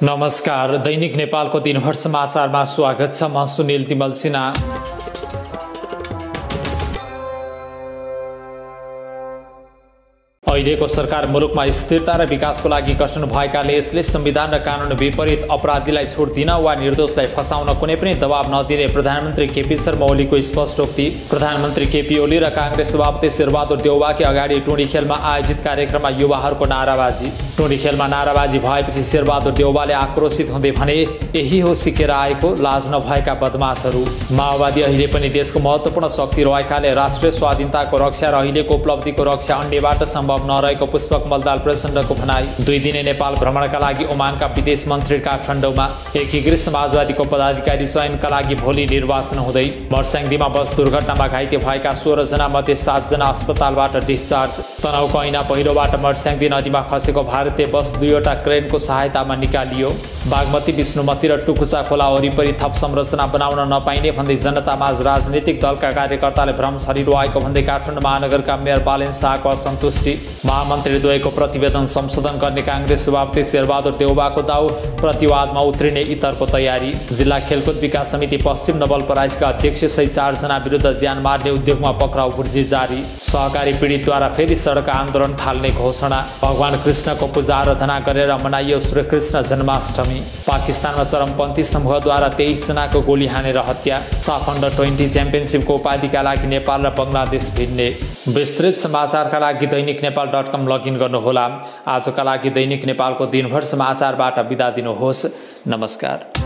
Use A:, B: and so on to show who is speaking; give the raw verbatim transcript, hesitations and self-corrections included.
A: नमस्कार। दैनिक नेपालको दिनभर समाचारमा स्वागत छ। म सुनिल तिमल सिन्हा। अहिलेको सरकार मुलुकमा स्थिरता र विकासको लागि गठन भएकाले यसले संविधान र कानुन विपरीत अपराधीलाई छुट दिन वा निर्दोषलाई फसाउन कुनै पनि दबाव नदिने प्रधानमन्त्री केपी शर्मा ओलीको स्पष्टोक्ति। प्रधानमन्त्री केपी ओली र कांग्रेस सभापति शेरबहादुर देउवाकै अगाडि टुँडी खेलमा आयोजित कार्यक्रममा युवाहरूको नाराबाजी। टुँडी खेलमा नाराबाजी भएपछि शेरबहादुर देउवाले आक्रोशित हुँदै भने, यही हो सिकेर आएको लाज नभएका बदमाशहरू। माओवादी अहिले पनि देशको महत्त्वपूर्ण शक्ति रहेकाले राष्ट्रिय स्वाधीनताको रक्षा र अहिलेको उपलब्धिको रक्षा अन्यबाट सम्भव नरहेको पुष्पक मल्लदाल प्रचण्डको भनाई। दुई दिने नेपाल भ्रमणका लागि ओमानका विदेश मन्त्री काठमाडौँमा। एकीकृत समाजवादीको पदाधिकारी चयनका लागि भोलि निर्वाचन हुँदै। मर्स्याङ्दीमा बस दुर्घटनामा घाइते भएका सोह्र जना मध्ये सात जना अस्पतालबाट डिस्चार्ज। तनहुको ऐना पहिरोबाट मर्स्याङ्दी नदीमा खसेको भारतीय बस दुईवटा क्रेनको सहायतामा निकालियो। बागमती, विष्णुमती र टुकुचा खोला वरिपरि थप संरचना बनाउन नपाइने भन्दै जनतामाझ राजनीतिक दलका कार्यकर्ताले भ्रम छरिरहेको भन्दै काठमाडौँ महानगरका मेयर बालेन शाहको असन्तुष्टि। महामन्त्री द्वयको प्रतिवेदन संशोधन गर्ने कांग्रेस सभापति शेरबहादुर देउवाको दाउ, प्रतिवादमा उत्रिने इतरको तयारी। जिल्ला खेलकुद विकास समिति पश्चिम नवलपरासीका अध्यक्ष सहित चारजना विरुद्ध ज्यान मार्ने उद्योगमा पक्राउ बुर्जी जारी। सहकारी पीडितद्वारा फेरि सडक आन्दोलन थाल्ने घोषणा। भगवान कृष्णको पूजा आराधना गरेर मनाइयो श्रीकृष्ण जन्माष्टमी। पाकिस्तानमा चरमपन्थी समूहद्वारा तेइस जनाको गोली हानेर हत्या। साफ अन्डर ट्वेन्टी च्याम्पियनसिपको उपाधिका लागि नेपाल र बङ्गलादेश भिड्ने। विस्तृत समाचारका लागि दैनिक नेपाल डट कम लगइन गर्नुहोला। आजका लागि दैनिक नेपालको दिनभर समाचारबाट बिदा दिनुहोस्। नमस्कार।